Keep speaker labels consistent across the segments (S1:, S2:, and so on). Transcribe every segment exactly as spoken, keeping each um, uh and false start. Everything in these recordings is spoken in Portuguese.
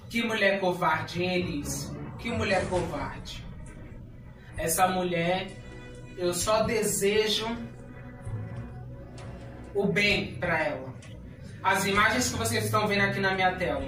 S1: Que mulher covarde, hein, Elis? Que mulher covarde. Essa mulher, eu só desejo o bem para ela. As imagens que vocês estão vendo aqui na minha tela.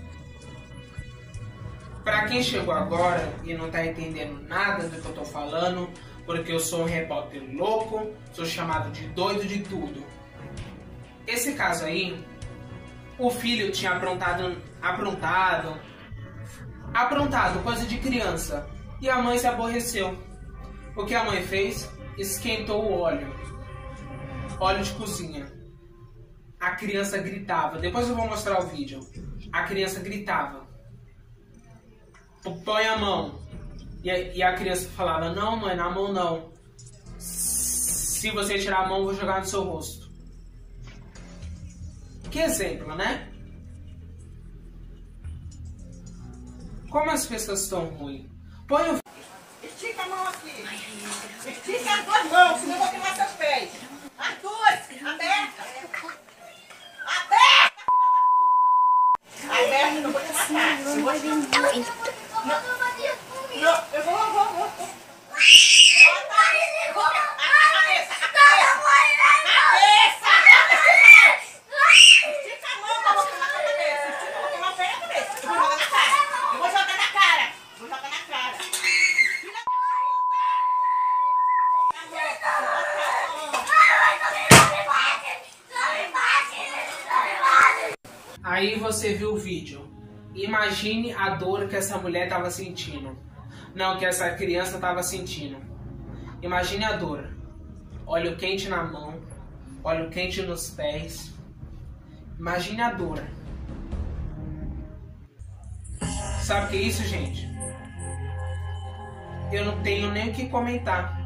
S1: Para quem chegou agora e não tá entendendo nada do que eu tô falando, porque eu sou um repórter louco, sou chamado de doido de tudo. Esse caso aí, o filho tinha aprontado, aprontado, aprontado, coisa de criança. E a mãe se aborreceu. O que a mãe fez? Esquentou o óleo. Óleo de cozinha. A criança gritava. Depois eu vou mostrar o vídeo. A criança gritava. Põe a mão. E a, e a criança falava, não mãe, na mão não. Se você tirar a mão, eu vou jogar no seu rosto. Que exemplo, né? Como as pessoas estão ruins. Põe o...
S2: Estica a mão aqui. Estica as duas mãos, senão eu vou queimar seus pés. As duas, aberta. Aberta, filha da puta. Aberta, não vou te matar. Eu vou te matar. Não, não, eu vou, eu vou, eu vou. Bota a cabeça, a cabeça. Estica a mão que eu vou queimar a cabeça. Estica, eu vou queimar o pé e a cabeça. Eu vou jogar na cara. Eu vou jogar na cara. Vou jogar na cara. Filha da puta.
S1: Aí você viu o vídeo. Imagine a dor que essa mulher estava sentindo. Não, que essa criança estava sentindo. Imagine a dor. Óleo quente na mão. Óleo quente nos pés. Imagine a dor. Sabe o que é isso, gente? Eu não tenho nem o que comentar.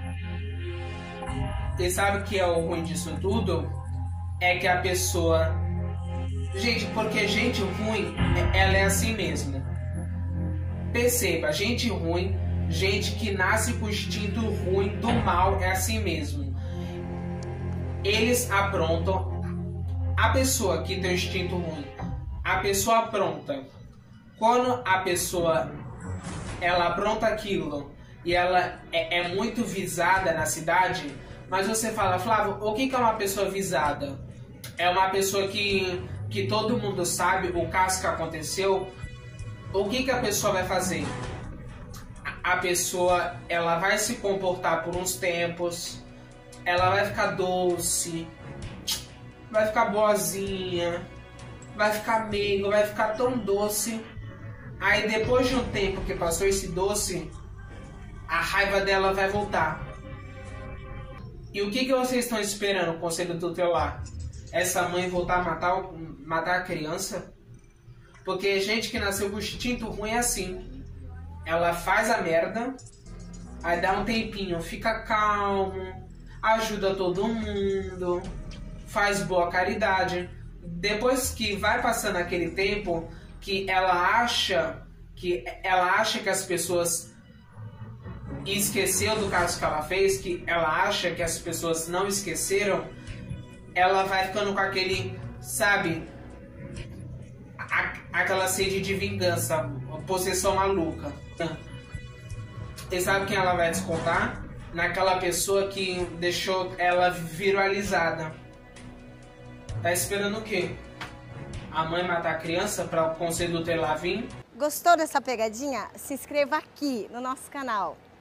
S1: E sabe o que é o ruim disso tudo? É que a pessoa... Gente, porque gente ruim, ela é assim mesmo. Perceba, gente ruim, gente que nasce com o instinto ruim do mal, é assim mesmo. Eles aprontam. A pessoa que tem o instinto ruim, a pessoa apronta. Quando a pessoa, ela apronta aquilo e ela é, é muito visada na cidade, mas você fala, Flávio, o que, que é uma pessoa visada? É uma pessoa que... que todo mundo sabe o caso que aconteceu. O que que a pessoa vai fazer? A pessoa, ela vai se comportar por uns tempos, ela vai ficar doce, vai ficar boazinha, vai ficar meiga, vai ficar tão doce. Aí depois de um tempo que passou esse doce, a raiva dela vai voltar. E o que que vocês estão esperando, conselho tutelar? Essa mãe voltar a matar, matar a criança? Porque gente que nasceu com instinto ruim é assim. Ela faz a merda, aí dá um tempinho, fica calmo, ajuda todo mundo, faz boa caridade. Depois que vai passando aquele tempo, que ela acha que, ela acha que as pessoas esqueceu do caso que ela fez, que ela acha que as pessoas não esqueceram, ela vai ficando com aquele, sabe, a, aquela sede de vingança, possessão maluca. E sabe quem ela vai descontar? Naquela pessoa que deixou ela viralizada. Tá esperando o quê? A mãe matar a criança para o conselho tutelar vir?
S3: Gostou dessa pegadinha? Se inscreva aqui no nosso canal.